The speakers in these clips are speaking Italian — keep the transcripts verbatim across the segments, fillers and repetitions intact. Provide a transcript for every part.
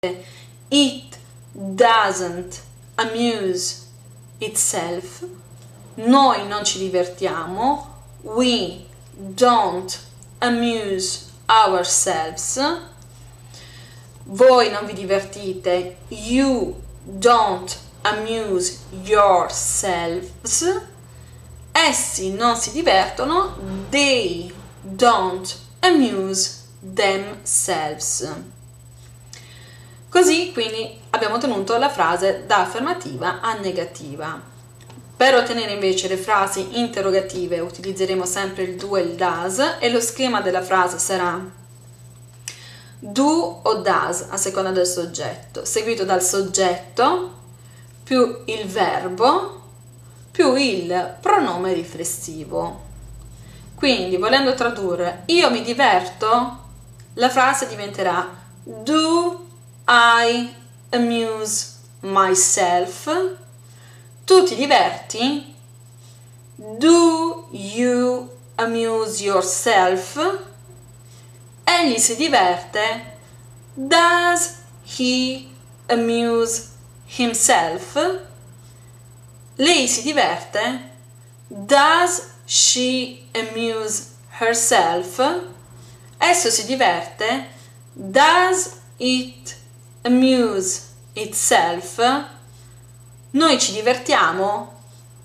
it doesn't amuse itself, noi non ci divertiamo, we don't amuse ourselves, voi non vi divertite, you don't amuse yourselves, essi non si divertono, they don't amuse themselves. Così quindi abbiamo ottenuto la frase da affermativa a negativa. Per ottenere invece le frasi interrogative utilizzeremo sempre il do e il does e lo schema della frase sarà do o does a seconda del soggetto, seguito dal soggetto più il verbo più il pronome riflessivo. Quindi, volendo tradurre io mi diverto, la frase diventerà do I amuse myself? Tu ti diverti? Do you amuse yourself? Egli si diverte? Does he amuse himself? Lei si diverte? Does she amuse herself? Esso si diverte? Does it amuse itself? Noi ci divertiamo?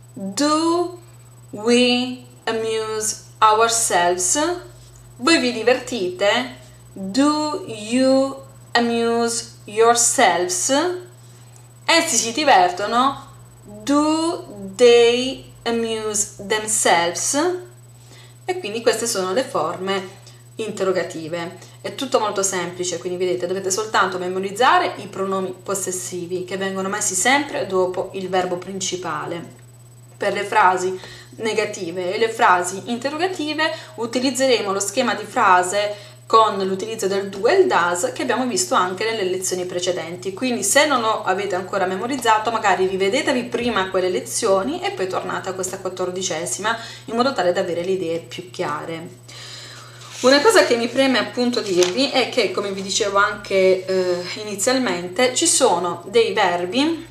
Do we amuse ourselves? Voi vi divertite? Do you amuse yourselves? Essi si divertono? Do they amuse themselves? E quindi queste sono le forme interrogative. È tutto molto semplice, quindi vedete, dovete soltanto memorizzare i pronomi possessivi che vengono messi sempre dopo il verbo principale. Per le frasi negative e le frasi interrogative utilizzeremo lo schema di frase con l'utilizzo del do e il does che abbiamo visto anche nelle lezioni precedenti. Quindi se non lo avete ancora memorizzato, magari rivedetevi prima quelle lezioni e poi tornate a questa quattordicesima in modo tale da avere le idee più chiare. Una cosa che mi preme appunto dirvi è che, come vi dicevo anche eh, inizialmente, ci sono dei verbi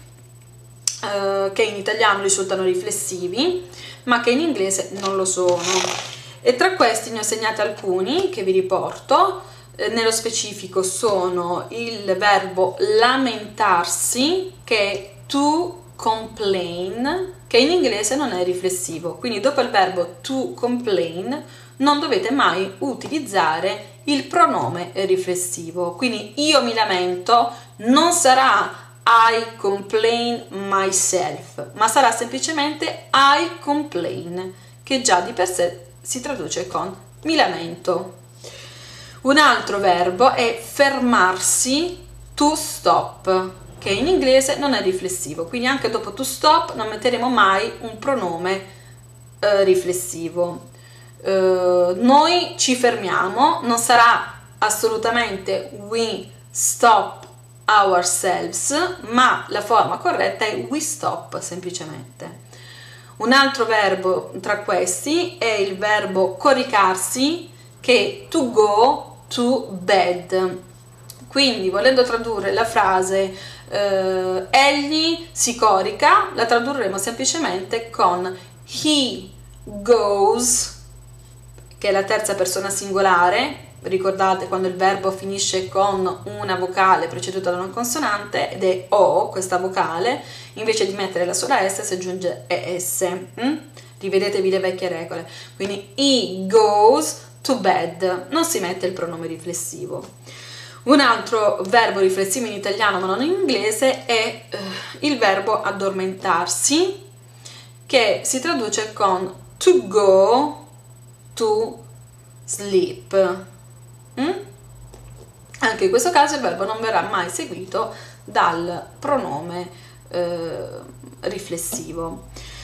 eh, che in italiano risultano riflessivi, ma che in inglese non lo sono. E tra questi ne ho segnati alcuni che vi riporto. Eh, nello specifico sono il verbo lamentarsi, che è to complain, che in inglese non è riflessivo. Quindi dopo il verbo to complain non dovete mai utilizzare il pronome riflessivo. Quindi io mi lamento non sarà I complain myself, ma sarà semplicemente I complain, che già di per sé si traduce con mi lamento. Un altro verbo è fermarsi, to stop, che in inglese non è riflessivo, quindi anche dopo to stop non metteremo mai un pronome eh, riflessivo. Uh, noi ci fermiamo, non sarà assolutamente we stop ourselves, ma la forma corretta è we stop semplicemente. Un altro verbo tra questi è il verbo coricarsi, che è to go to bed. Quindi, volendo tradurre la frase uh, egli si corica, la tradurremo semplicemente con he goes, che è la terza persona singolare. Ricordate quando il verbo finisce con una vocale preceduta da una consonante ed è o, questa vocale, invece di mettere la sola S si aggiunge es. Mm? Rivedetevi le vecchie regole. Quindi he goes to bed, non si mette il pronome riflessivo. Un altro verbo riflessivo in italiano ma non in inglese è uh, il verbo addormentarsi, che si traduce con to go to sleep. Mm? Anche in questo caso il verbo non verrà mai seguito dal pronome eh, riflessivo.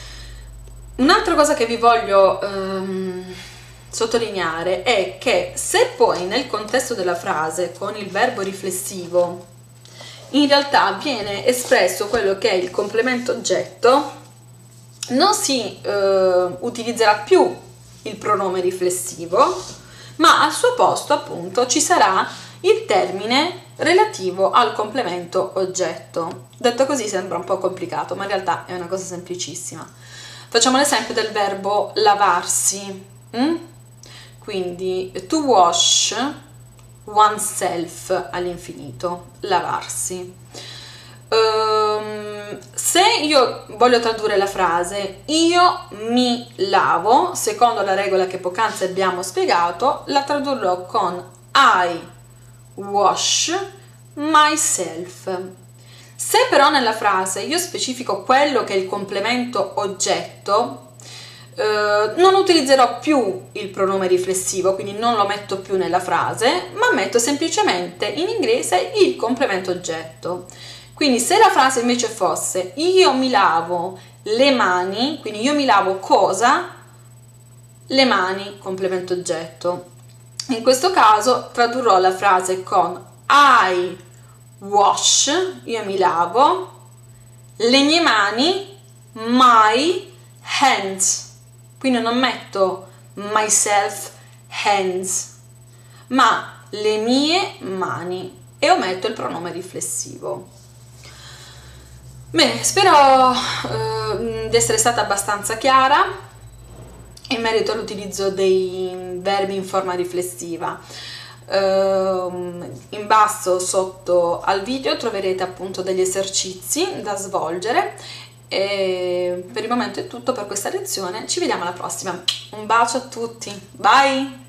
Un'altra cosa che vi voglio ehm, sottolineare è che se poi nel contesto della frase con il verbo riflessivo in realtà viene espresso quello che è il complemento oggetto, non si eh, utilizzerà più il pronome riflessivo, ma al suo posto appunto ci sarà il termine relativo al complemento oggetto. Detto così sembra un po' complicato, ma in realtà è una cosa semplicissima. Facciamo l'esempio del verbo lavarsi. Mm? Quindi to wash oneself all'infinito, lavarsi. Um, se io voglio tradurre la frase io mi lavo, secondo la regola che poc'anzi abbiamo spiegato, la tradurrò con I wash myself. Se però nella frase io specifico quello che è il complemento oggetto, eh, non utilizzerò più il pronome riflessivo, quindi non lo metto più nella frase, ma metto semplicemente in inglese il complemento oggetto. Quindi se la frase invece fosse io mi lavo le mani, quindi io mi lavo cosa? Le mani, complemento oggetto. In questo caso tradurrò la frase con I wash, io mi lavo, le mie mani, my hands. Quindi non metto myself hands, ma le mie mani e ometto il pronome riflessivo. Bene, spero eh, di essere stata abbastanza chiara in merito all'utilizzo dei verbi in forma riflessiva. Uh, in basso sotto al video troverete appunto degli esercizi da svolgere e per il momento è tutto per questa lezione, ci vediamo alla prossima, un bacio a tutti, bye!